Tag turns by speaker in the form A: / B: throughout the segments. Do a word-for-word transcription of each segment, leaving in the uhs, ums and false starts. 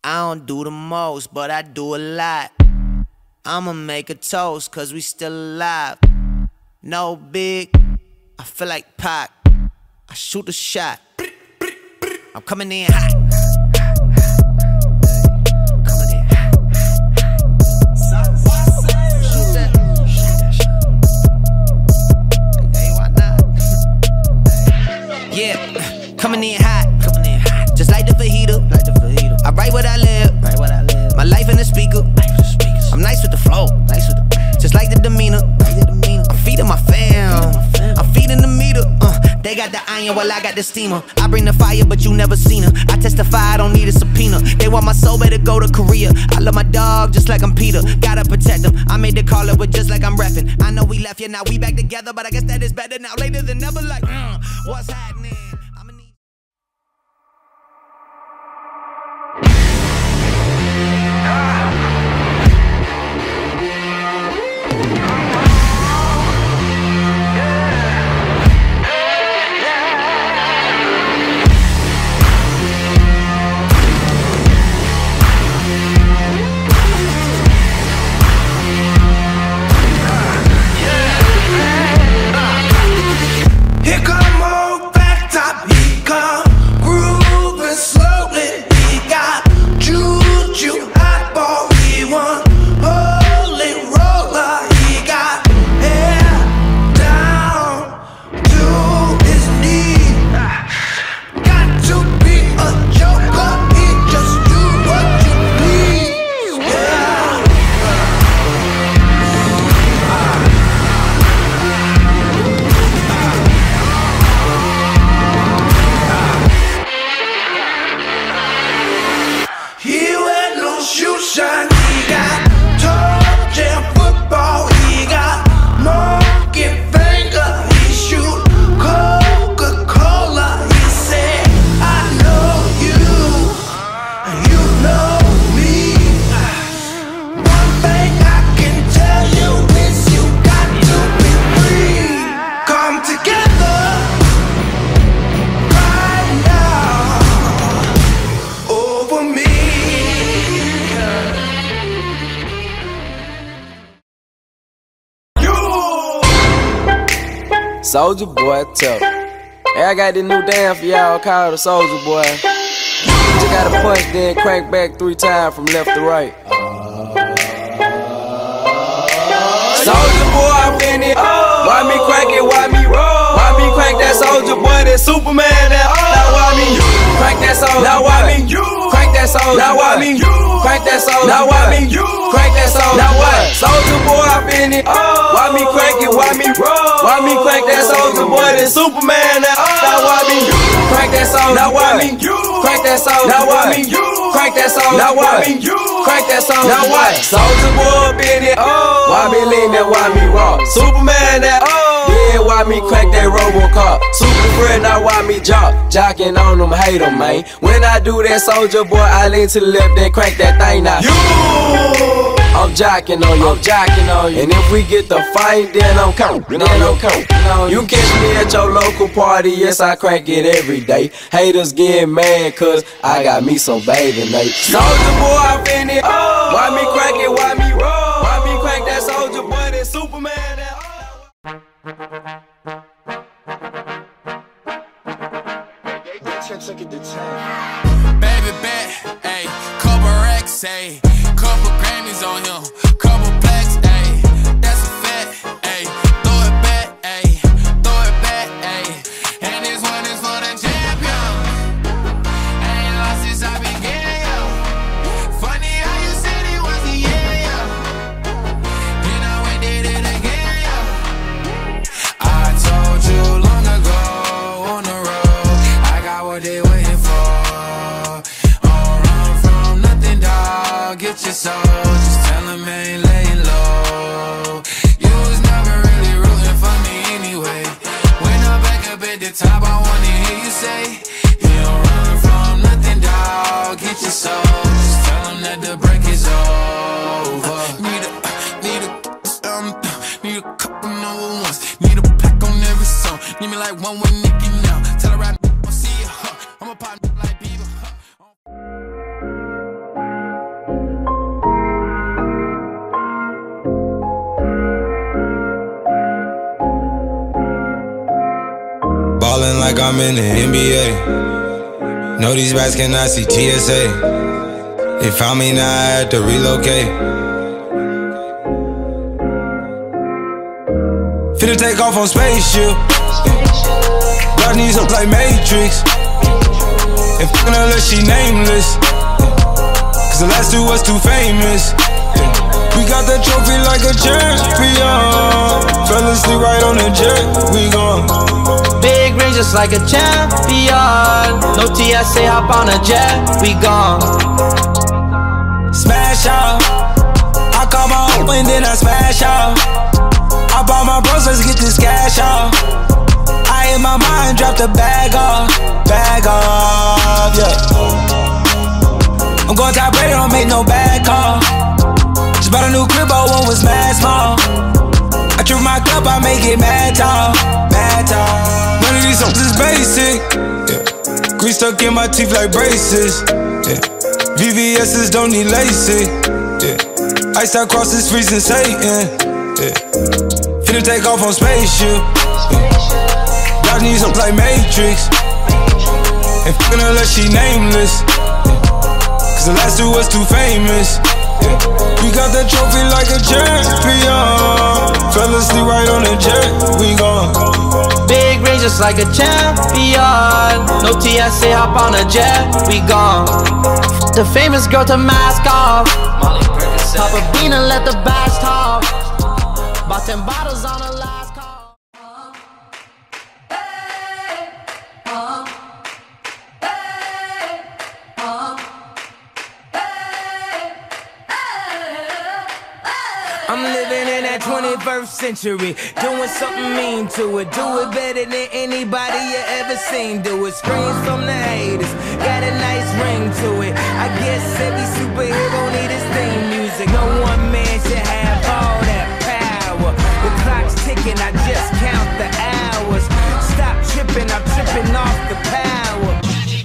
A: I don't do the most, but I do a lot. I'ma make a toast, cause we still alive. No big, I feel like Pac. I shoot a shot. I'm coming in hot. Yeah, coming in hot, coming in hot, just like the fajita. Like the fajita. I write what I live, write what I live. My life in the speaker. I'm nice with the flow, nice with the, just like the demeanor. Like the demeanor. I'm feeding my fam, I'm feeding the meter. Uh, they got the iron while I got the steamer. I bring the fire, but you never seen her. I testify, I don't need a subpoena. They want my soul, better go to Korea. I love my dog just like I'm Peter. Gotta protect him. I made the call it, but just like I'm reffing. I know we left, yeah, now we back together, but I guess that is better now. Later than never, like, uh, what's happening? I'ma need
B: Soulja Boy tough. Hey, I got this new dance for y'all called the Soulja Boy. You just gotta punch, then crank back three times from left to right. Soulja Boy, I'm in it. Why me crank it? Why me roll? Why me crank that Soulja Boy? That Superman? That now why me crank that Soulja? Now why me crank that Soulja? Now why me crank that Soulja? Now why me crank that Soulja? Now what? Soulja Boy, I'm in it. Why me crank it? Why me roll? Why me crank that Soulja Boy? That Superman? That now why me crank that Soulja? Now why me crank that Soulja? Now why me crank that Soulja? Now why me crank that Soulja? Now what? Soulja Boy, up in it. Why me lean that? Why me rock? Superman? That yeah, why me crack that Robocop? Super friend, now why me jock? Jocking on them, hate them, man. When I do that Soulja Boy, I lean to the left, then crank that thing now. You! I'm jocking on you, I'm jocking on you. And if we get the fight, then I'm coming, then I'm coming. You catch me at your local party, yes, I crank it every day. Haters get mad, cause I got me some bathing Nate. Soulja Boy, I'm in it. Why me crank it, why me roll? Why me crank that Soulja Boy, that Superman? That
C: baby bet, ayy, couple racks, ayy, couple Grammys on him, couple blacks, ayy, that's a fact, ayy, throw it back, ayy, throw it back, ayy, and this one is for the champion. I ain't lost since I began, funny how you said it was the yeah, you know we did it again, yo. I told you long ago on the road, I got what they waiting for. Don't run from nothing, dog. Get your soul. Just tell them I ain't laying low. You was never really rooting for me anyway. When I'm back up at the top, I wanna hear you say, you don't run from nothing, dog. Get your soul. Just tell them that the break is over. Need a, need a, um, need a couple number ones. Need a pack on every song. Need me like one with Nicki now. Tell her I don't see it, huh? I'm a pop like Bieber, huh?
D: like I'm in the N B A. No, these rats cannot see T S A. They found me, now I had to relocate. Finna take off on spaceship. God needs up like Matrix. And fucking her unless she nameless. Cause the last two was too famous. We got the trophy like a champion. Fell asleep right on the jet, we gone.
E: Big range just like a champion. No T S A, hop on a jet, we gone.
D: Smash out. I call my own and then I smash out. I bought my bros, let's get this cash out. I in my mind, drop the bag off. Bag off, yeah. I'm going top rated, don't make no bad call. Just bought a new crib, but one was mad small. I trip my cup, I make it mad tall. Mad tall. None of these songs is basic, yeah. Grease stuck in my teeth like braces, yeah. V V S's don't need LASIK, yeah. Ice out crosses freezing Satan, yeah. Finna take off on spaceship, yeah. God needs up like Matrix. And fucking her unless she nameless, yeah. Cause the last two was too famous, yeah. We got the trophy like a champion. Fell asleep right on the jet, we gone.
E: Big range just like a champion. No T S A, hop on a jet, we gone. The famous girl to mask off. Pop a bean and let the bash talk. Bought ten bottles on the last call.
A: I'm living in that twenty-first century, doing something mean to it. Do it better than anybody you ever seen do it. Screams from the haters, got a nice ring to it. I guess every superhero need his theme music. No one man should have all that power. The clock's ticking, I just count the hours. Stop tripping, I'm tripping off the power.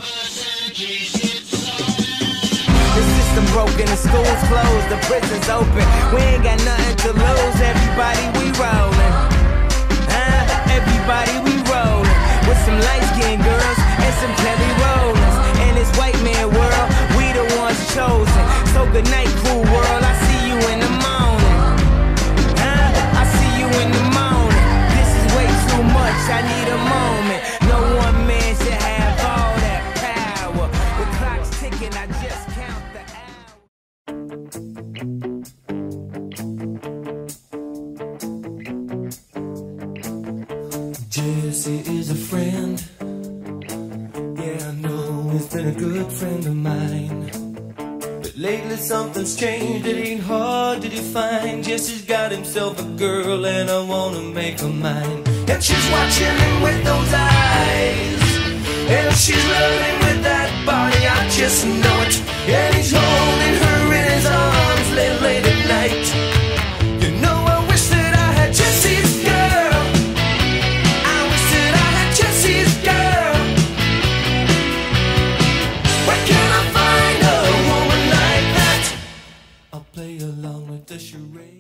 A: The system broken, the school's closed, the prison's open. We ain't got nothing to lose, everybody we rollin'. Huh? Everybody we rollin'. With some light-skinned girls and some Kelly Rollins. In this white man world, we the ones chosen. So good night, cool world, I see you in the morning. Huh? I see you in the morning. This is way too much, I need a moment. No one man should have all that power. The clock's ticking, I just count the
F: Jesse is a friend. Yeah, I know he's been a good friend of mine. But lately something's changed, it ain't hard to define. Jesse's got himself a girl and I wanna make her mine. And she's watching him with those eyes, and she's loving with that body, I just know it. And he's holding her in his arms late, late at night. You know I wish that I had Jesse's girl. I wish that I had Jesse's girl. Where can I find a woman like that? I'll play along with the charade.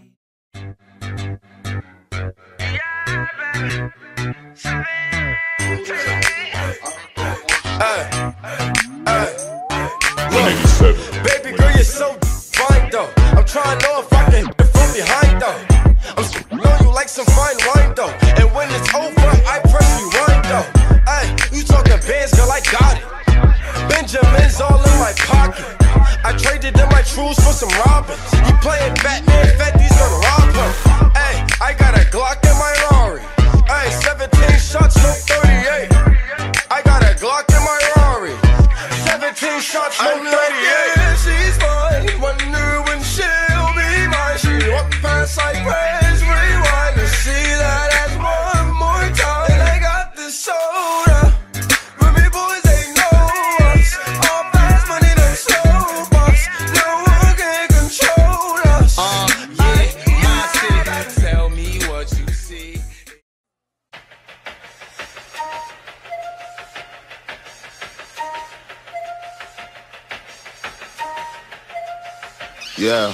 B: Hey, hey, look, baby girl, you're so fine though. I'm trying to know if I can hit it from behind though. I'm know you like some fine wine though. And when it's over, I press rewind though. Hey, you talking bands, girl, I got it. Benjamin's all in my pocket. I traded in my trues for some robins. You playing Batman, Fetty's gonna rob him. Hey, I got a Glock in my Rari. Hey, seventeen shots, no thirty-eight. I got a Glock in my Rari. seventeen shots, no thirty-eight. Yeah, she's fine. Wonder when she'll be mine. She walk past like praise rewind to see that ass one more time. And I got this soda. But me boys, they know us. All fast money, no slow bucks. No one can control us. Uh, yeah, my city. Tell me what you see.
G: Yeah.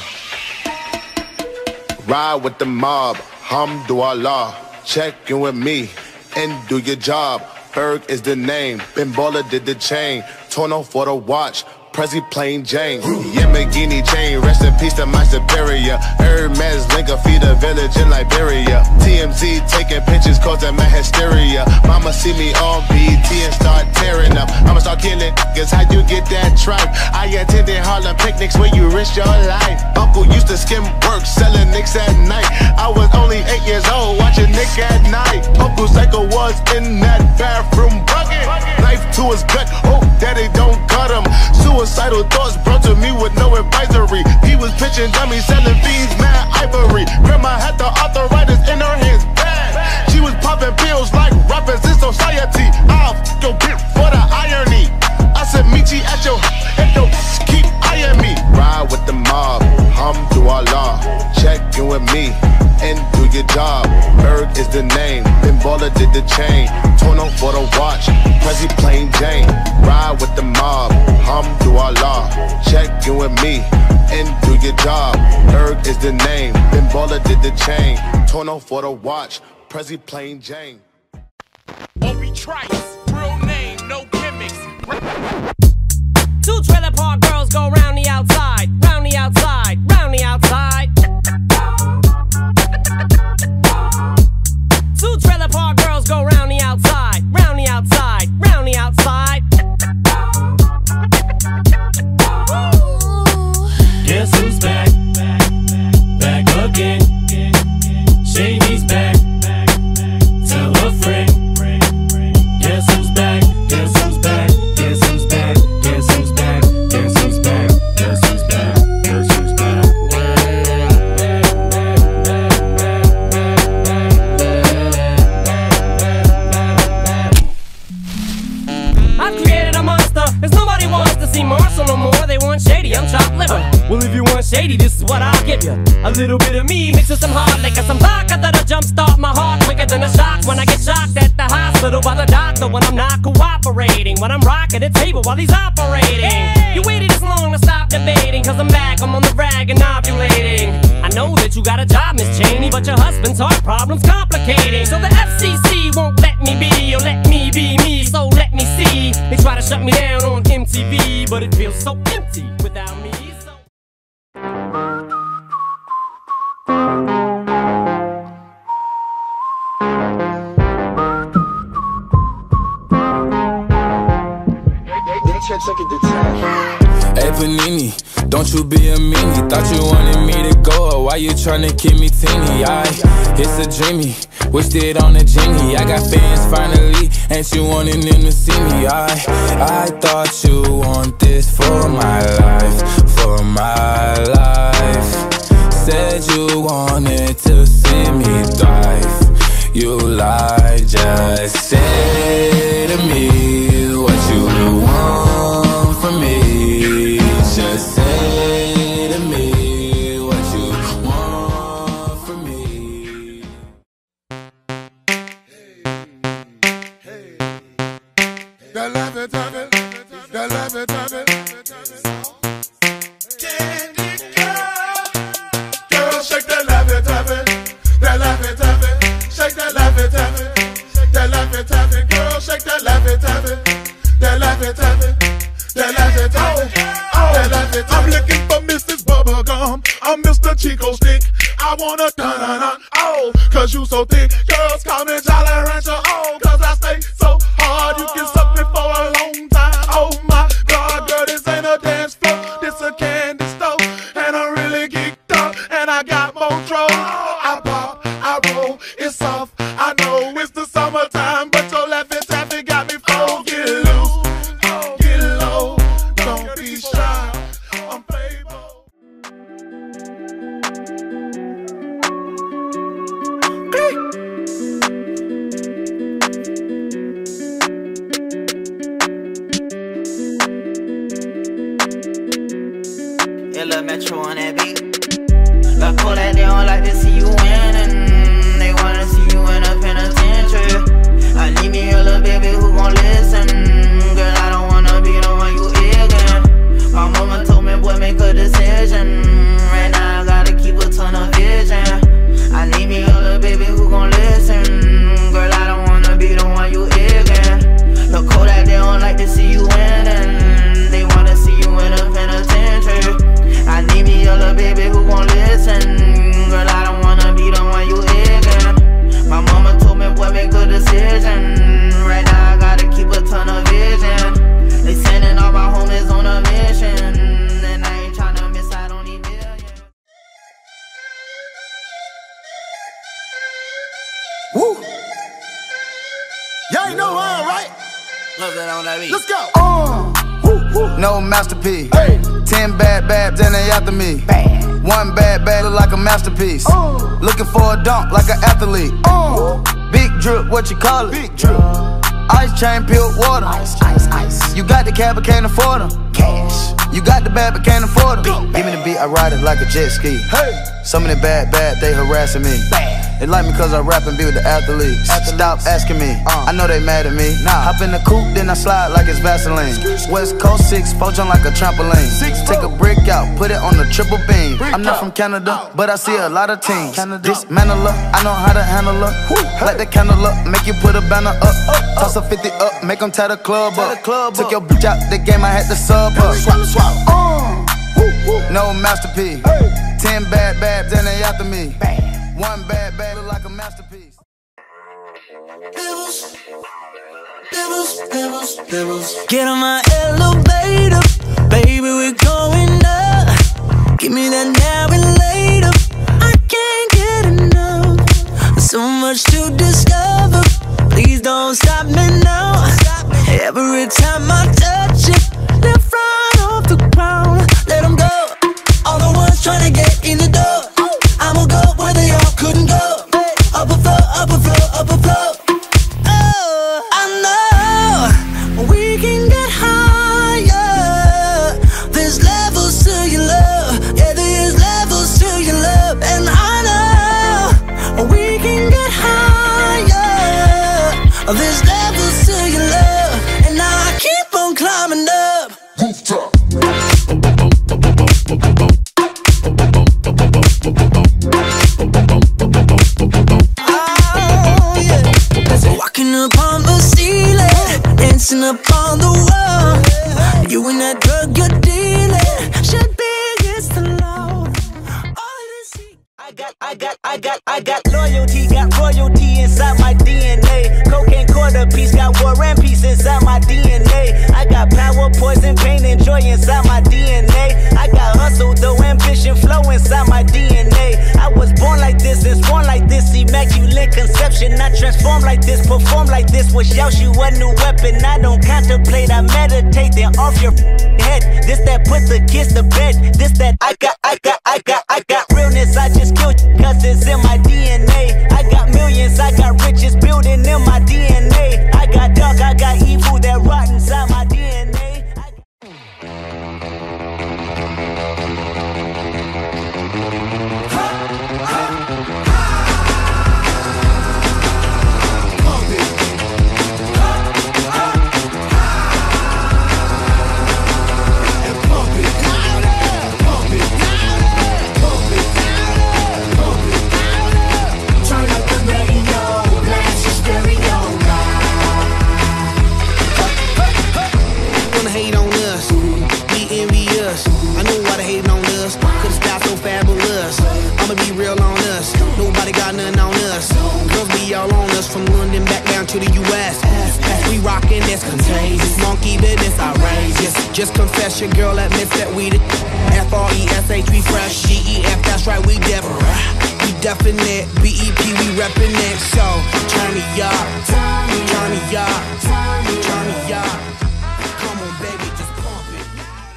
G: Ride with the mob, hamdulillah. Check in with me and do your job. Berg is the name. Ben Baller did the chain. Torno for the watch. Prezi plain Jane. Yamagini chain. Rest in peace to my superior. Hermes Linker feed a village in Liberia. T M Z taking pictures causing my hysteria. Mama see me on B E T and start tearing up. I'ma start killing niggas. How you get that tripe? I attended Harlem picnics where you risk your life. Uncle used to skim work selling nicks at night. I was only eight years old watching Nick at night. Uncle Psycho was in that bathroom bucket. Knife to his gut. Oh, daddy don't cut him. Suicidal thoughts brought to me with no advisory. He was pitching dummies, selling fiends, mad ivory. Grandma had the arthritis in her hands, bad. She was popping pills like rappers in society. I'll f your bitch for the irony. I said meet you at your and your keep eyeing me. Ride with the mob, Alhamdulillah. Check in with me and do your job. Berg is the name. Ben Baller did the chain. Torno for the watch. Prezi plain Jane. Ride with the mob. Alhamdulillah. Check in with me and do your job. Berg is the name. Ben Baller did the chain. Torno for the watch. Prezi plain Jane.
C: Obi Trice, real name, no gimmicks.
H: Two trailer park girls go round the outside, round the outside, round the outside. Two trailer park girls go round the outside, round the outside, round the outside.
F: Guess who's back? Back again. Shady's back. Tell a friend. Guess who's back? Guess who's back? Guess who's back? Guess who's back? Guess who's back? Guess who's back? Guess who's back?
H: I've created a monster, cause nobody wants to see Marshall no more. They want Shady, I'm chopped liver. Well, if you want Shady, this is what I'll give you. A little bit of me mixed with some hard liquor, some vodka that'll jumpstart my heart quicker than a shock when I get shocked at the hospital by the doctor when I'm not cooperating, when I'm rocking the table while he's operating. Hey! You waited this long to stop debating, cause I'm back, I'm on the rag and ovulating. I know that you got a job, Miss Cheney, but your husband's heart problem's complicating. So the F C C won't let me be, or let me be me, so let me see. They try to shut me down on M T V, but it feels so empty without me. So
B: Hey Panini, don't you be a meanie. Thought you wanted me to go, or why you tryna keep me teeny? I, it's a dreamy, wished it on a genie. I got fans finally, ain't you wanting them to see me? I, I thought you want this for my life, for my life. Said you wanted to see me thrive. You lied, just say to me what you want from me. Just say to me what you want from me.
G: The love it, love it, the love it, love it. Candy girl, girl, shake the love it, love it, the love it, love it, shake the love it, love it, the love it, love it, girl, shake the love it, love it, the love it, love it, the love it, love it, the love it. I'm looking for Missus Bubblegum, I'm Mister Chico Stick. I wanna dun dun dun, oh, cause you so thick. Girls call me Jolly Rancher, oh, cause I stay so hard. You can suck me for a long time. Oh my God, girl, this ain't a dance floor, this a candy store. And I'm really geeked up, and I got more troll. I pop, I roll, it's soft. I know it's the summertime, but your laffy taffy got me full. Get loose, get low, don't be shy. I'm Playboy.
I: Illa Metro on that beat. But pull that, they don't like to see you winning. They wanna see you in a penitentiary. I need me a little baby who gon' listen. Girl, I don't wanna be the one you egging. My mama told me, boy, make a decision. Right now I gotta keep a ton of vision. I need me a little baby who gon' listen. Girl, I don't wanna be the one you egging.
A: on that beat.
J: Let's go. Uh, no masterpiece. Hey. Ten bad babs and they after me. Bad. One bad bad look like a masterpiece. Uh. Looking for a dunk like an athlete. Uh. Big drip, what you call it? Big drip. Ice chain, peeled water. Ice, ice, ice. You got the cab but can't afford them. Cash. You got the bad but can't afford them. Give me the beat, I ride it like a jet ski. Hey. Some of the bad, bad, they harassing me. Bad. They like me cause I rap and be with the athletes. athletes. Stop asking me, uh. I know they mad at me. Nah. Hop in the coupe, then I slide like it's Vaseline. West Coast six, four jump like a trampoline. Six, Take a brick out, put it on the triple beam. Brick I'm not out. from Canada, but I see a lot of teams. Dismantle her, I know how to handle her. Hey. Light the candle up, make you put a banner up. up, up. Toss a fifty up, make them tie the club tie up. The club Took up. your bitch out the game, I had to sub her. Swap, swap. Uh. No masterpiece. Hey. Ten bad babs and they after me. Bad. One bad bad look like a masterpiece.
K: Devils, devils, devils, devils. Get on my elevator, baby, we're going up. Give me that now and later. I can't get enough. So much to discover. Please don't stop me now. Every time I touch it, they're flying off the ground. Let them go. All the ones trying to get in the door. I'ma go where they all couldn't go. Up a floor, up a floor, up a floor. Oh, I know we can get higher. There's levels to your love. Yeah, there's levels to your love. And I know we can get higher. There's levels to your love. And now I keep on climbing up. Rooftop. Walking up on the ceiling, dancing up on the wall. You and that drug you're dealing should be against the law. All this heat. I got, I got, I got, I got loyalty, got royalty inside my D N A. Cocaine quarter piece, got war and peace inside my D N A. I got power, poison, pain, and joy inside my D N A. I got hustle, though, ambition, flow inside my D N A. I was born like this and born like this, immaculate conception. I transform like this, perform like this. Wish out you a new weapon. I don't contemplate, I meditate. Then off your head. This that put the kids to bed. This that I got, I got, I got, I got realness. I just killed you cause it's in my D N A. I got millions, I got riches building in my D N A. I got dark, I got evil that rot inside my D N A.
A: From London back down to the U S We rockin' this contagious, monkey business outrageous. Just confess your girl admits that we the F R E S H, we fresh, G E F, that's right, we def We definite, B E P, we reppin' it. So, turn me up, turn me up, turn me up. Come on baby, just pump it.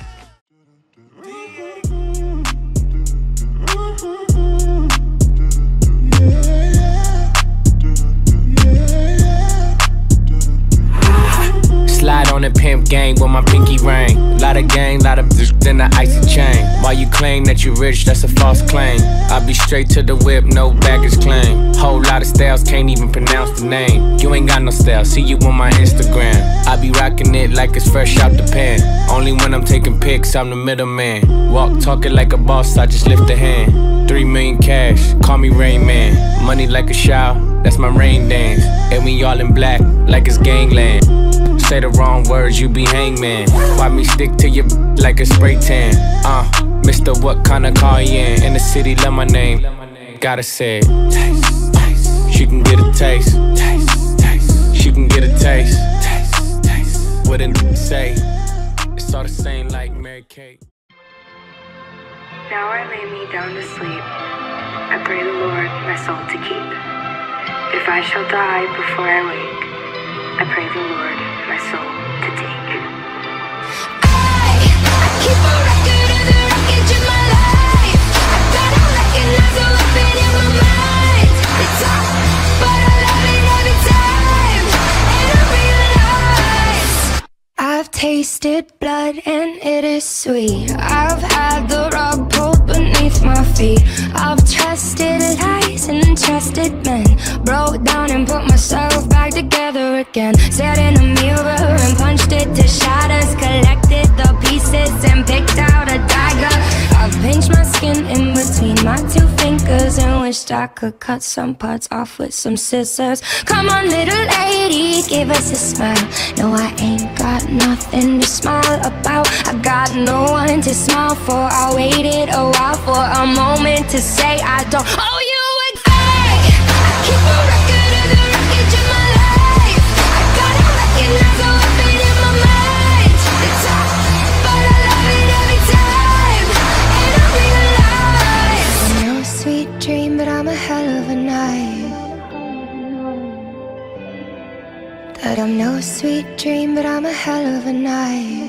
L: Slide on the pimp gang with my pinky ring. Lot of gang, lot of then the icy chain. While you claim that you rich, that's a false claim. I be straight to the whip, no baggage claim. Whole lot of styles, can't even pronounce the name. You ain't got no style, see you on my Instagram. I be rocking it like it's fresh out the pan. Only when I'm taking pics, I'm the middleman. Walk talking like a boss, I just lift a hand. Three million cash, call me Rain Man. Money like a shower, that's my rain dance. And we all in black, like it's gangland. Say the wrong words, you be hangman. Why me stick to your like a spray tan? Uh, Mister What kind of car you in? In the city, love my name. Gotta say it. Taste, taste. She can get a taste. Taste, taste. She can get a taste. Taste, taste. What did it say? It's all the same like Mary Kate.
M: Now I lay me down to sleep. I pray the Lord my soul to keep. If I shall die before I wake, I pray the Lord my soul to take.
K: Keep a record of the wreckage of my life. I gotta recognize the weapon in my mind. It's hot, but I love it every time. And I realize I've tasted blood and it is sweet. I've had the rug pulled beneath my feet. I've trusted lies and trusted men. Broke down and put myself back together again. Stared in a mirror and punched it to shatters. Collected the pieces and picked out a dagger. I've pinched my skin in between my two fingers and wished I could cut some parts off with some scissors. Come on, little lady, give us a smile. No, I ain't got nothing to smile about. I got no one to smile for. I waited a while for a moment to say I don't owe you a thing. I keep a record of the wreckage of my life. I gotta recognize the weapon in my mind. It's hot, but I love it every time. And I realize I'm no sweet dream, but I'm a hell of a night. That I'm no sweet dream, but I'm a hell of a night.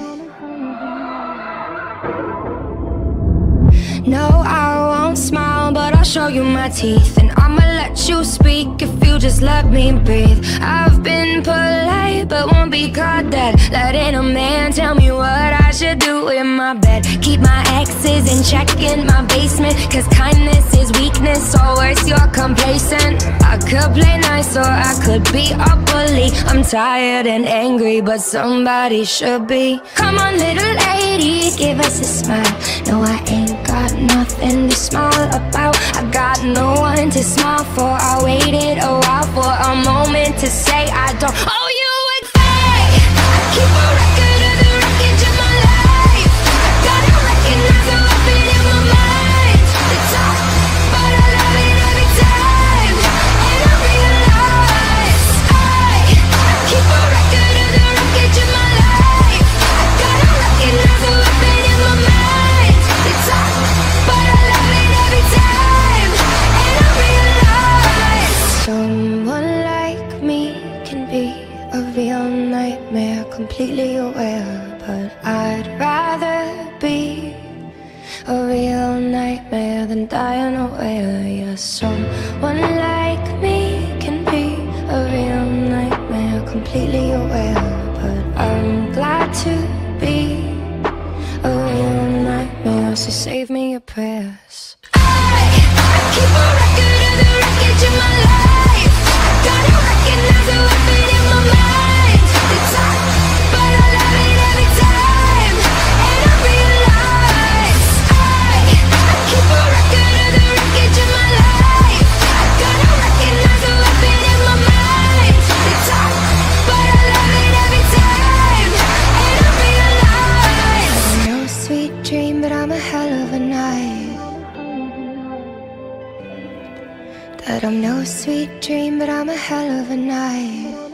K: No, I won't smile, but I'll show you my teeth. And I'ma let you speak if you just let me breathe. I've been polite, but won't be caught dead. Letting a man tell me what I should do in my bed. Keep my exes in check in my basement, cause kindness is weakness, or worse, you're complacent. I could play nice or I could be a bully. I'm tired and angry, but somebody should be. Come on, little lady, give us a smile. No, I ain't got nothing to smile about. I got no one to smile for. I waited a while for a moment to say I don't owe you a thing. I keep a record of the wreckage of my life. I gotta recognize the weapon in my mind. It's hot, but I love it every time. And I realize I, I keep a record of the wreckage of my life. I gotta recognize the weapon in my mind. It's hot, but I love it every time. And I realize someone like me can be a real nightmare, completely aware. But I'd rather be a real nightmare than die unaware. Yeah, someone like me can be a real nightmare, completely aware. But I'm glad to be a real nightmare, so save me your prayers. I, I keep a record of the wreckage of my life. I gotta recognize the weapon in my mind. It's hot, but I love it every time. And I realize I, I keep a record of the wreckage of my life. I gotta recognize the weapon in my mind. It's hot, but I love it every time. And I realize I'm no sweet dream, but I'm a hell of a night. That I'm no sweet dream, but I'm a hell of a night.